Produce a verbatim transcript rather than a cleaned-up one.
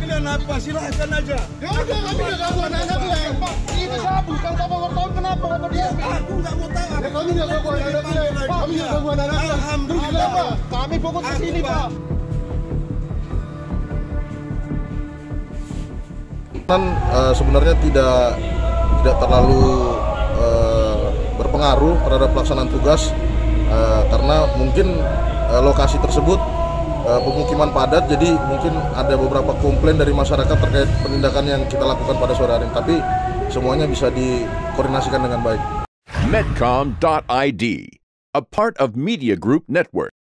kalian apa? Silahkan aja. Ya udah, kami nggak ganggu anak-anak lain. Pak, ini saya bukan kapal wartawan, kenapa kata dia? Aku nggak mau tahu. Ya, kami nggak ganggu anak-anak lain. Kami nggak ganggu anak-anak lain. Alhamdulillah. Kenapa? Kami fokus ke sini, Pak. Kan uh, sebenarnya tidak tidak terlalu uh, berpengaruh terhadap pelaksanaan tugas uh, karena mungkin uh, lokasi tersebut uh, pemukiman padat, jadi mungkin ada beberapa komplain dari masyarakat terkait penindakan yang kita lakukan pada sore hari, tapi semuanya bisa dikoordinasikan dengan baik. Medcom dot I D, a part of Media Group Network.